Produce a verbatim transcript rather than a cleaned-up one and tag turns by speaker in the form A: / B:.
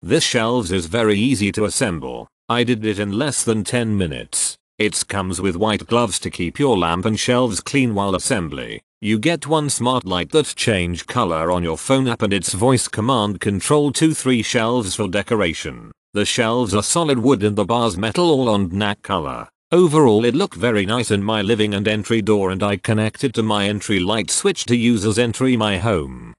A: This shelves is very easy to assemble. I did it in less than ten minutes. It comes with white gloves to keep your lamp and shelves clean while assembly. You get one smart light that change color on your phone app and its voice command control to three shelves for decoration. The shelves are solid wood and the bars metal all on N A C color. Overall it looked very nice in my living and entry door, and I connected to my entry light switch to use as entry my home.